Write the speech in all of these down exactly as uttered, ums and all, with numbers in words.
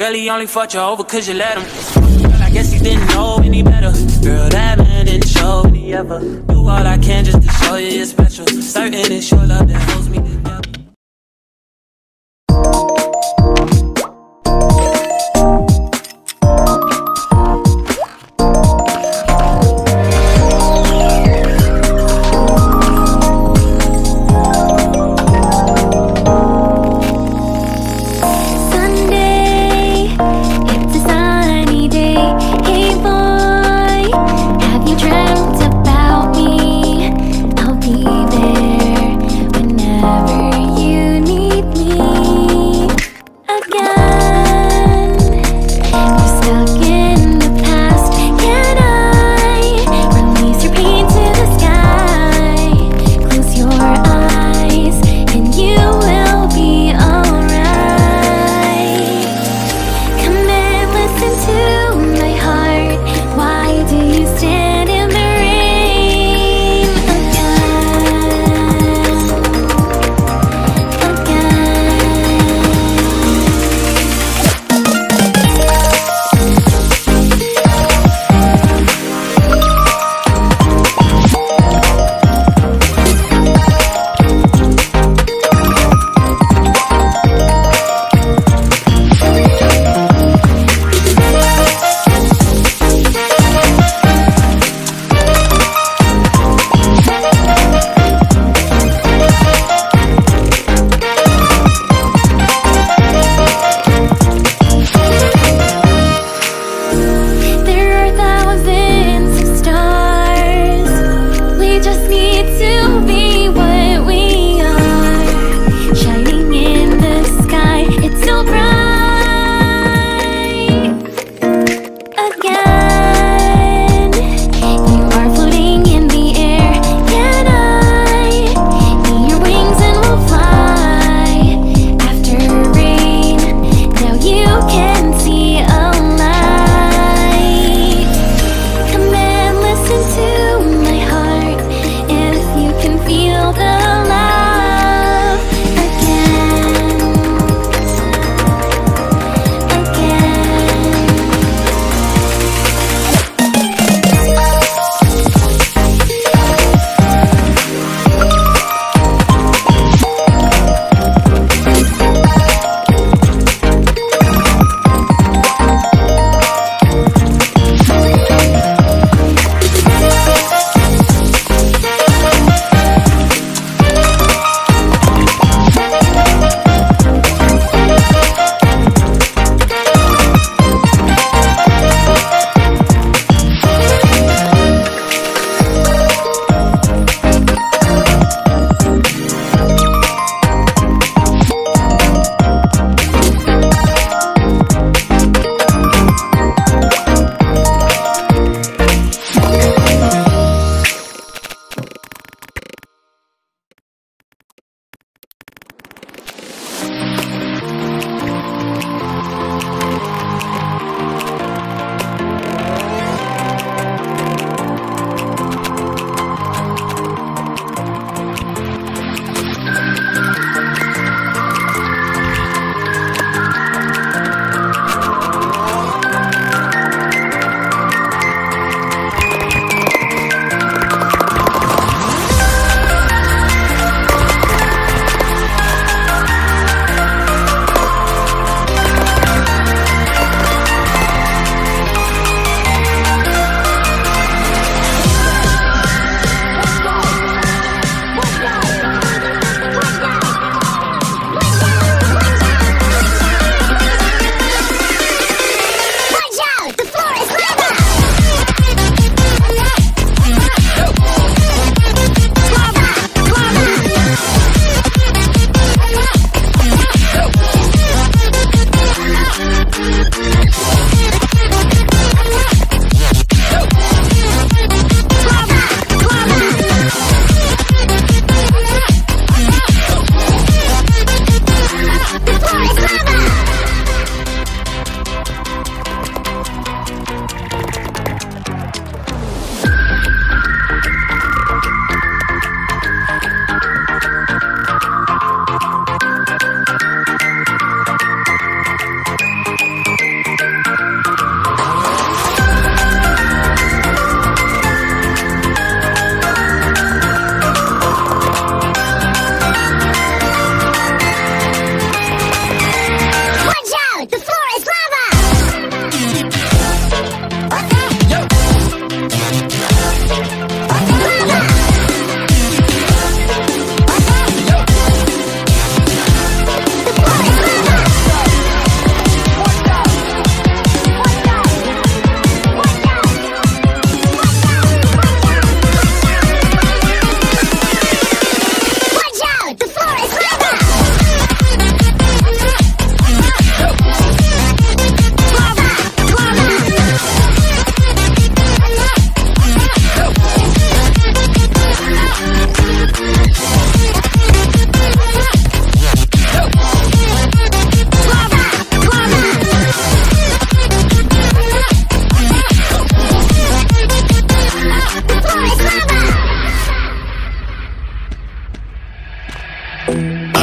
Girl, he only fucked you over cause you let him. Girl, I guess he didn't know any better. Girl, that man didn't show any ever. Do all I can just to show you you're special. Certain it's your love that holds me together. Dreamt about me, I'll be there whenever.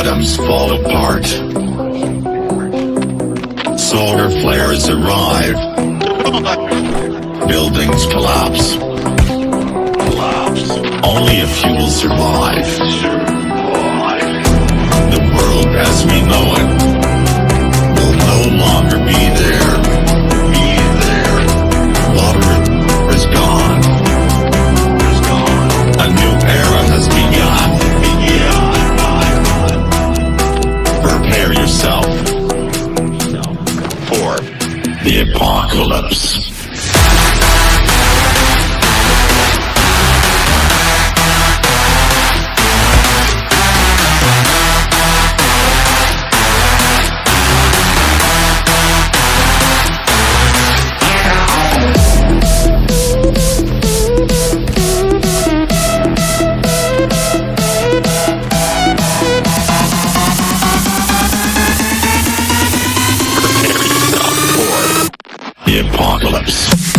atoms fall apart. Solar flares arrive. Buildings collapse. Only a few will survive. The world as we know it will no longer be there. Be there. Water is gone. Is gone. A new era has begun. Begun. Prepare yourself for the apocalypse. The apocalypse.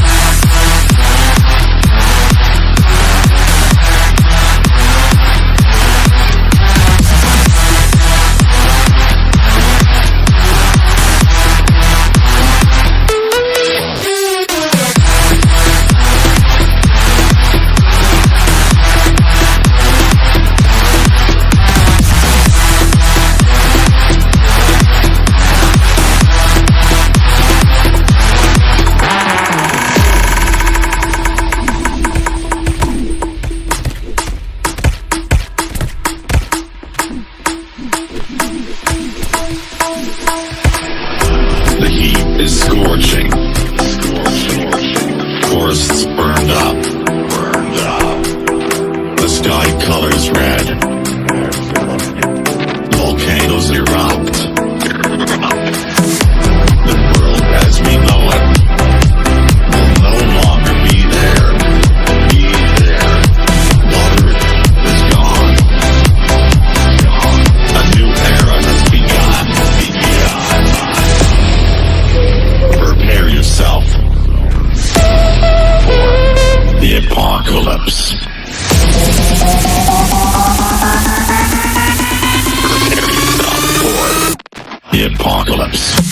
The heat is scorching. Forests burned up. Burned up. The sky colors red. Volcanoes erupt. The world as we know it will no longer be there. Be there. Water is gone. Gone. A new era has begun. Begun. Prepare yourself for the apocalypse. Prepare yourself for the apocalypse.